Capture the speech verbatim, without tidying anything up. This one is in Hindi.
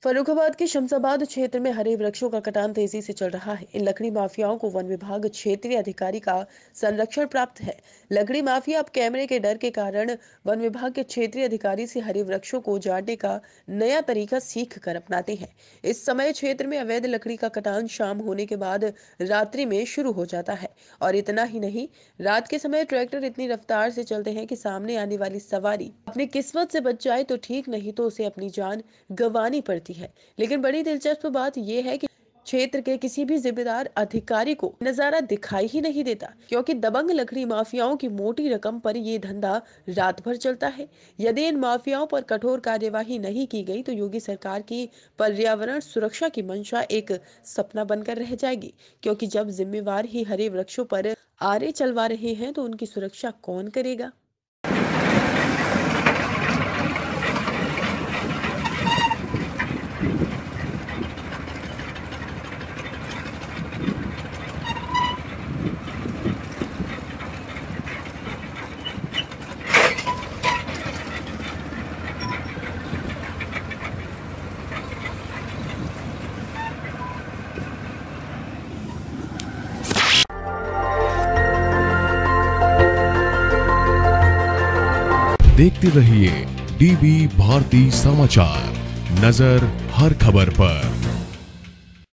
फर्रुखाबाद के शमशाबाद क्षेत्र में हरे वृक्षों का कटान तेजी से चल रहा है। इन लकड़ी माफियाओं को वन विभाग क्षेत्रीय अधिकारी का संरक्षण प्राप्त है। लकड़ी माफिया अब कैमरे के डर के कारण वन विभाग के क्षेत्रीय अधिकारी से हरे वृक्षों को उजाड़ने का नया तरीका सीख कर अपनाते हैं। इस समय क्षेत्र में अवैध लकड़ी का कटान शाम होने के बाद रात्रि में शुरू हो जाता है। और इतना ही नहीं, रात के समय ट्रैक्टर इतनी रफ्तार से चलते हैं कि सामने आने वाली सवारी अपनी किस्मत से बच जाए तो ठीक, नहीं तो उसे अपनी जान गंवानी पड़ती है। लेकिन बड़ी दिलचस्प बात यह है कि क्षेत्र के किसी भी जिम्मेदार अधिकारी को नजारा दिखाई ही नहीं देता, क्योंकि दबंग लकड़ी माफियाओं की मोटी रकम पर यह धंधा रात भर चलता है। यदि इन माफियाओं पर कठोर कार्यवाही नहीं की गई तो योगी सरकार की पर्यावरण सुरक्षा की मंशा एक सपना बनकर रह जाएगी। क्योंकि जब जिम्मेवार ही हरे वृक्षों पर आरे चलवा रहे हैं तो उनकी सुरक्षा कौन करेगा। देखते रहिए डीबी भारती समाचार, नजर हर खबर पर।